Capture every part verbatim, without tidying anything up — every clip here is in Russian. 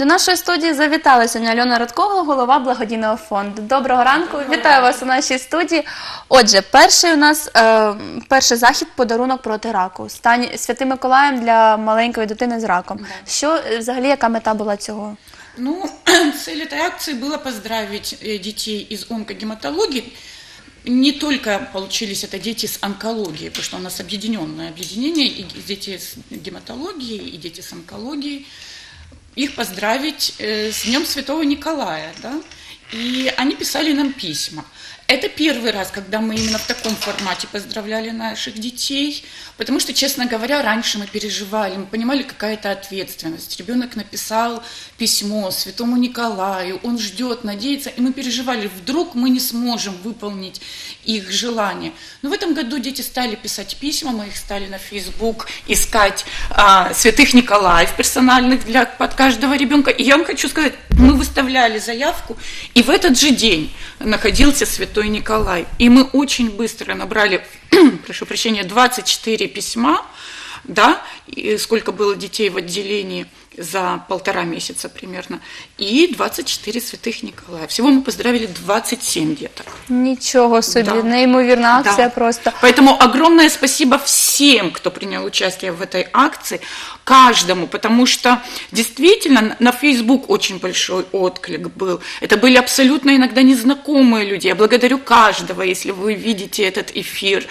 До нашої студії завітала сьогодні Альона Радкова, голова благодійного фонду. Доброго ранку, вітаю вас у нашій студії. Отже, перший у нас е, перший захід – подарунок проти раку. Стань Святим Миколаєм для маленької дитини з раком. Да. Що, взагалі, яка мета була цього? Ну, цель этой акции была поздравить детей из онкогематологии. Не только получились это дети с онкологией, потому что у нас объединенное объединение, и дети с гематологией, и дети с онкологией. Их поздравить с Днем Святого Николая, да? И они писали нам письма. Это первый раз, когда мы именно в таком формате поздравляли наших детей, потому что, честно говоря, раньше мы переживали, мы понимали, какая-то ответственность. Ребенок написал письмо Святому Николаю, он ждет, надеется, и мы переживали, вдруг мы не сможем выполнить их желание. Но в этом году дети стали писать письма, мы их стали на Facebook искать а, святых Николаев персональных для, под каждого ребенка. И я вам хочу сказать, мы выставляли заявку, и в этот же день находился Святой Николай. И мы очень быстро набрали, прошу прощения, двадцать четыре письма, да, и сколько было детей в отделении за полтора месяца примерно, и двадцать четыре святых Николая. Всего мы поздравили двадцать семь деток. Ничего себе, да. Неймовірна акция, да. Просто. Поэтому огромное спасибо всем, кто принял участие в этой акции, каждому, потому что действительно на Facebook очень большой отклик был. Это были абсолютно иногда незнакомые люди. Я благодарю каждого, если вы видите этот эфир.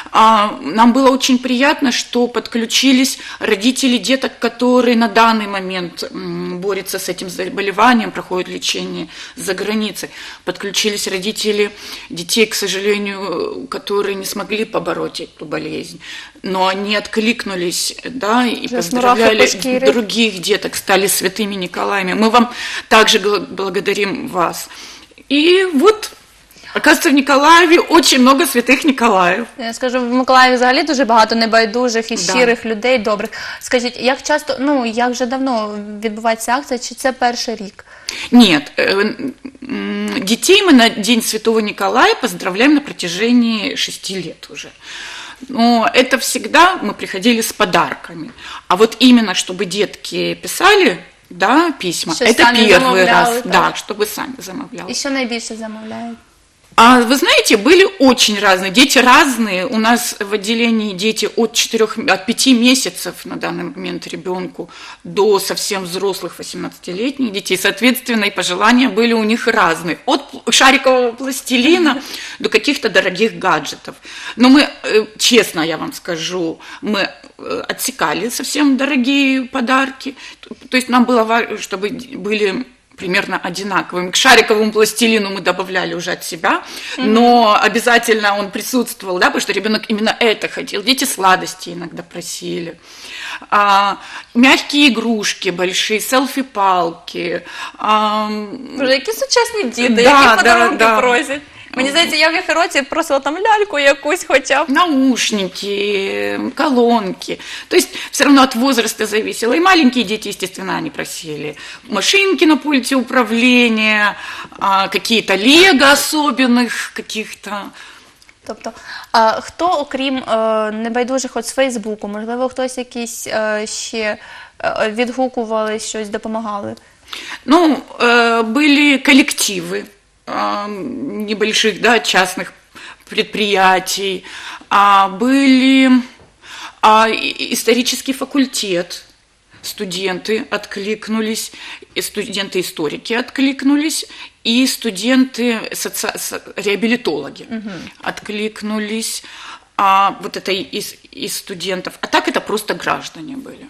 Нам было очень приятно, что подключились родители деток, которые на данный момент борются с этим заболеванием, проходят лечение за границей. Подключились родители детей, к сожалению, которые не смогли побороть эту болезнь, но они откликнулись, да, и поздравляли других деток, стали святыми Николаями. Мы вам также благодарим вас. И вот, оказывается, в Николаєві очень много святих Николаїв. Я скажу, в Миколаєві взагалі дуже багато небайдужих і щирих да. людей, добрих. Скажіть, як часто, ну, як вже давно відбувається акція, чи це перший рік? Нет, детей мы на День Святого Николая поздравляем на протяжении шести лет уже. Но это всегда мы приходили с подарками. А вот именно, чтобы детки писали, да, письма, что это первый раз, так? Да, чтобы сами замовляли. И что найбільше замовляют? А вы знаете, были очень разные, дети разные. У нас в отделении дети от четырёх, от пяти месяцев на данный момент ребенку до совсем взрослых восемнадцатилетних детей. Соответственно, и пожелания были у них разные. От шарикового пластилина до каких-то дорогих гаджетов. Но мы, честно я вам скажу, мы отсекали совсем дорогие подарки. То есть нам было важно, чтобы были примерно одинаковым. К шариковому пластилину мы добавляли уже от себя, mm-hmm. но обязательно он присутствовал, да, потому что ребенок именно это хотел. Дети сладости иногда просили. А, мягкие игрушки большие, селфі-палки. А, Боже, які сучасні діти, да, які да, подарунки да. просять. Мені здається, я в їх році просила там ляльку якусь хоча б. Наушники, колонки. То есть все равно от возраста зависело. И маленькие дети, естественно, они просили машинки на пульте управления, какие-то лего особенных каких-то. Тобто, а хто, окрім е, небайдужих от з Фейсбуку, можливо, хтось якісь е, ще е, відгукували, щось допомагали? Ну, э, были коллективы небольших, да, частных предприятий, а были а, исторический факультет, студенты откликнулись, и студенты-историки откликнулись, и студенты соци... реабилитологи угу. откликнулись, а, вот это из, из студентов, а так это просто граждане были.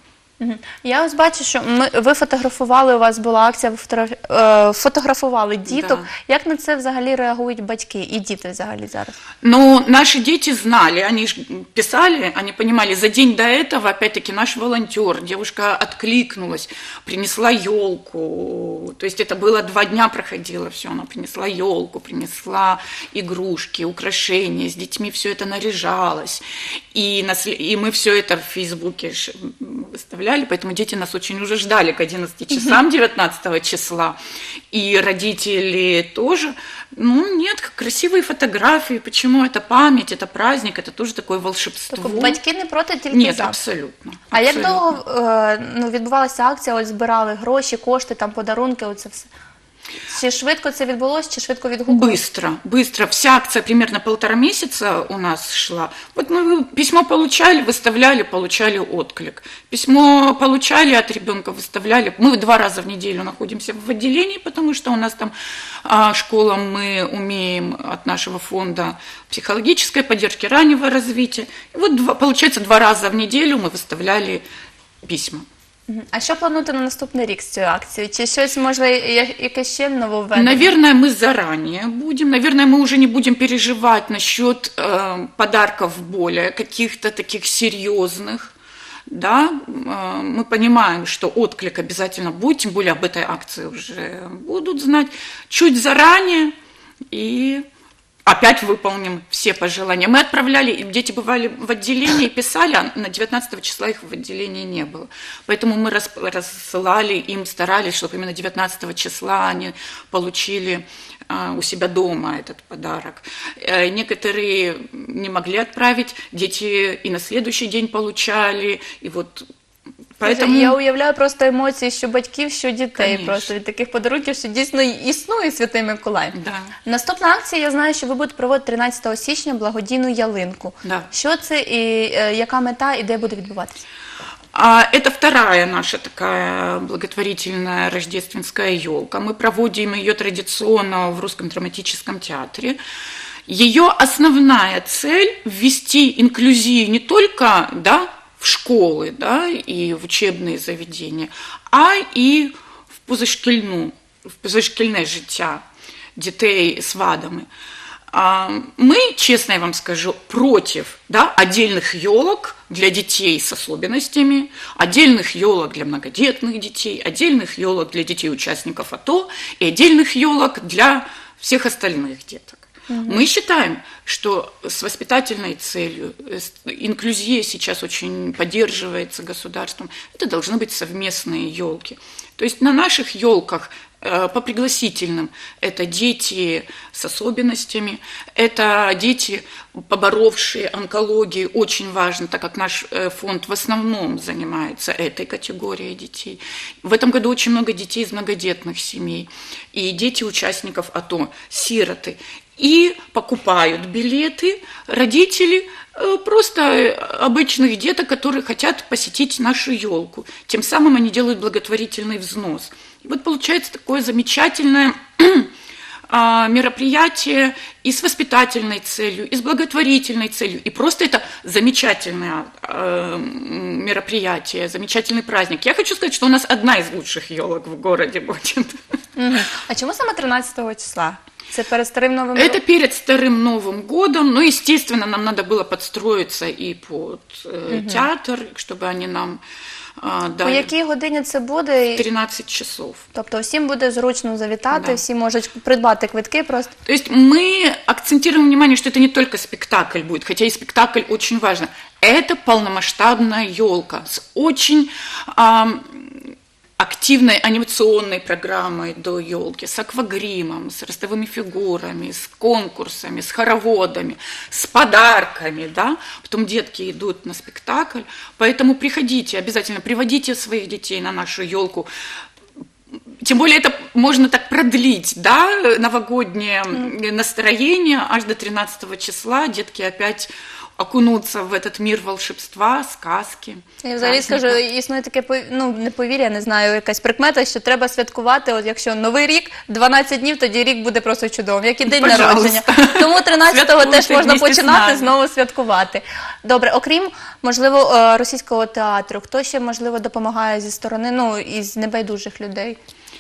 Я ось бачу, що ми, ви фотографували, у вас була акція, ви фотограф, фотографували діток. Да. Як на це взагалі реагують батьки і діти взагалі зараз? Ну, наши дети знали, они же писали, они понимали, за день до этого, опять-таки, наш волонтер, девушка откликнулась, принесла елку, то есть это было два дня проходило все, она принесла елку, принесла игрушки, украшения, с детьми все это наряжалось, и, нас, и мы все это в Фейсбуке выставляли, поэтому дети нас очень уже ждали к одиннадцати часам девятнадцатого числа, и родители тоже. Ну, нет, красивые фотографии, почему это память, это праздник, это тоже такое волшебство. Тобто батьки не проти, тільки Нет, за. абсолютно. А як абсолютно. довго е, ну, відбувалася акція, ось збирали гроші, кошти, там подарунки, оце все? Чи швидко це відбулося, чи швидко відгукували? Быстро, быстро. Вся акция примерно полтора месяца у нас шла. Вот мы письмо получали, выставляли, получали отклик. Письмо получали от ребенка, выставляли. Мы два раза в неделю находимся в отделении, потому что у нас там а, школа, мы умеем от нашего фонда психологической поддержки раннего развития. И вот два, получается два раза в неделю мы выставляли письма. Мгм. А що плануєте на наступний рік з цією акцією? Чи щось, може, я- якесь ще нововведення? Наверное, мы заранее будем, наверное, мы уже не будем переживать насчет э, подарков более каких-то таких серьезных, да, Э, мы понимаем, что отклик обязательно будет, тем более об этой акции уже будут знать, чуть заранее, и опять выполним все пожелания. Мы отправляли, и дети бывали в отделении, писали, а на девятнадцатого числа их в отделении не было. Поэтому мы рас- рассылали им, старались, чтобы именно девятнадцатого числа они получили а, у себя дома этот подарок. Э, Некоторые не могли отправить, дети и на следующий день получали, и вот поэтому... Я уявляю просто емоції, що батьків, що дітей, Конечно. просто від таких подарунків, що дійсно існує Святий Миколай. Да. Наступна акція, я знаю, що ви будете проводити тринадцятого січня благодійну ялинку. Да. Що це і е, яка мета і де буде відбуватися? А, Это вторая наша такая благотворительная рождественская елка. Мы проводим ее традиционно в Русском драматическом театре. Ее основная цель – ввести инклюзию не только, да, в школы, да, и в учебные заведения, а и в позашкільну, в позашкільне життя дітей з вадами. А, Мы, честно я вам скажу, против, да, отдельных елок для детей с особенностями, отдельных елок для многодетных детей, отдельных елок для детей-участников АТО и отдельных елок для всех остальных деток. Мы считаем, что с воспитательной целью, с- инклюзия сейчас очень поддерживается государством, это должны быть совместные елки. То есть на наших елках э, по пригласительным это дети с особенностями, это дети, поборовшие онкологию, очень важно, так как наш э, фонд в основном занимается этой категорией детей. В этом году очень много детей из многодетных семей и дети участников АТО, сироты. И покупают билеты родители э, просто обычных деток, которые хотят посетить нашу елку. Тем самым они делают благотворительный взнос. И вот получается такое замечательное а, мероприятие и с воспитательной целью, и с благотворительной целью. И просто это замечательное э, мероприятие, замечательный праздник. Я хочу сказать, что у нас одна из лучших елок в городе будет. Мгм. А чому саме тринадцятого числа? Це перед Старим Новим Это роком? перед Старым Новым годом, но, естественно, нам надо было подстроиться и под э, театр, чтобы они нам э, По дали якій годині це буде? тринадцать часов. Тобто всім буде зручно завітати, Да. всі можуть придбати квитки просто. То есть мы акцентируем внимание, что это не только спектакль будет, хотя и спектакль очень важно. Это полномасштабная елка с очень ам, активной анимационной программой до елки, с аквагримом, с ростовыми фигурами, с конкурсами, с хороводами, с подарками, да. Потом детки идут на спектакль, поэтому приходите, обязательно приводите своих детей на нашу елку. Тем более это можно так продлить, да, новогоднее настроение аж до тринадцатого числа. Детки опять окунуться в этот мир волшебства, сказки. Я взагалі скажу, існує таке пов- ну, не повір'я, не знаю, якась прикмета, що треба святкувати, от якщо Новий рік, дванадцять днів, тоді рік буде просто чудовим, як і день Пожалуйста. народження. Тому тринадцятого Святкуйте теж можна вместе з починати нами. знову святкувати. Добре, окрім, можливо, е, російського театру, хто ще, можливо, допомагає зі сторони, ну, із небайдужих людей?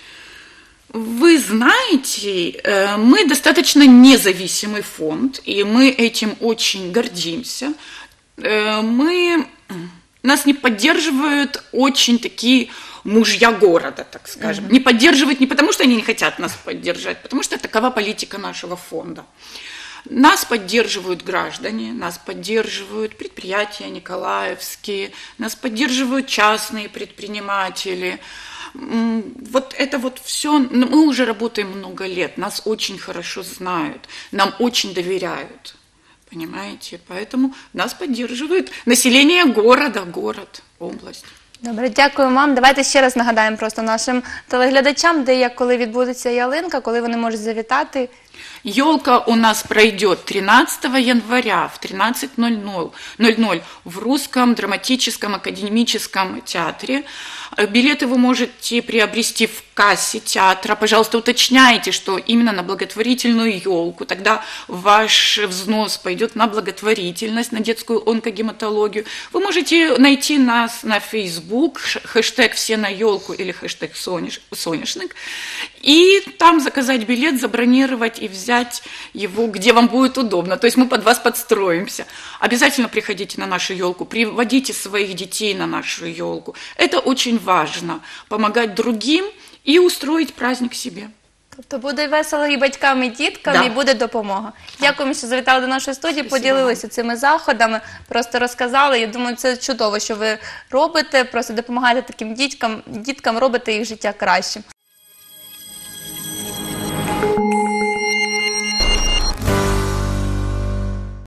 Вы знаете, э, мы достаточно независимый фонд, и мы этим очень гордимся. Э, Мы, нас не поддерживают очень такие мужья города, так скажем. Не поддерживают не потому, что они не хотят нас поддержать, потому что такова политика нашего фонда. Нас поддерживают граждане, нас поддерживают предприятия николаевские, нас поддерживают частные предприниматели. Вот это вот все, мы уже работаем много лет, нас очень хорошо знают, нам очень доверяют, понимаете, поэтому нас поддерживает население города, город, область. Добре, дякую вам. Давайте ще раз нагадаємо просто нашим телеглядачам, де як коли відбудеться ялинка, коли вони можуть завітати. Елка у нас пройдет тринадцатого января в тринадцать ноль ноль в Русском драматическом академическом театре. Билеты вы можете приобрести в кассе театра. Пожалуйста, уточняйте, что именно на благотворительную елку. Тогда ваш взнос пойдет на благотворительность, на детскую онкогематологию. Вы можете найти нас на Facebook, хэштег «Все на елку» или хэштег «Соняшник», и там заказать билет, забронировать и взять его, где вам будет удобно. То есть мы под вас подстроимся. Обязательно приходите на нашу елку, приводите своих детей на нашу елку. Это очень важно, помогать другим і устроїть праздник собі. Тобто буде весело і батькам, і діткам, Да. і буде допомога. Дякуємо, що завітали до нашої студії, Спасибо поділилися цими заходами, просто розказали. Я думаю, це чудово, що ви робите, просто допомагаєте таким діткам, діткам робити їх життя кращим.